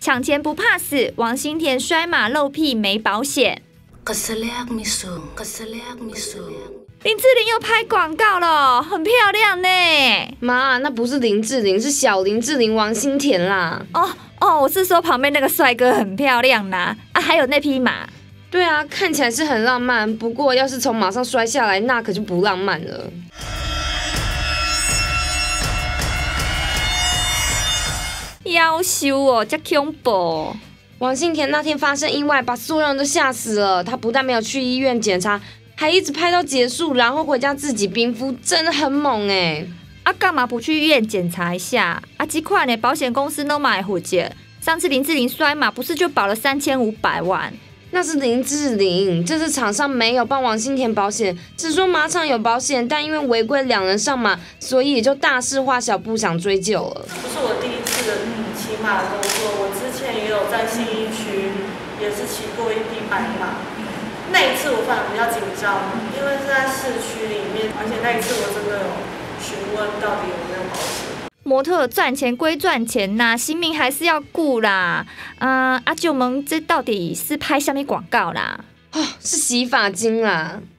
抢钱不怕死，王心田摔马露屁没保险。林志玲又拍广告了，很漂亮呢。 妈，那不是林志玲，是小林志玲王心田啦。 哦，我是说旁边那个帅哥很漂亮啦。啊，还有那匹马。 对啊，看起来是很浪漫，不过要是从马上摔下来，那可就不浪漫了。 夭寿哦，这恐怖！ 王心田那天发生意外，把所有人都吓死了。他不但没有去医院检查，还一直拍到结束，然后回家自己冰敷，真的很猛哎！ 啊，干嘛不去医院检查一下？啊，这块呢，保险公司都买负责。上次林志玲摔马，不是就保了3500万？ 那是林志玲，这次厂商没有帮王心田保险，只说马场有保险，但因为违规2人上马，所以也就大事化小，不想追究了。 不是我第一次的骑马工作，我之前也有在信义区，也是骑过一匹白马。那一次我反而比较紧张，因为是在市区里面，而且那一次我真的有询问到底有没有保险。 模特赚钱归赚钱呐，性命还是要顾啦。阿舅们，这到底是拍什么广告啦？ 是洗发精啦。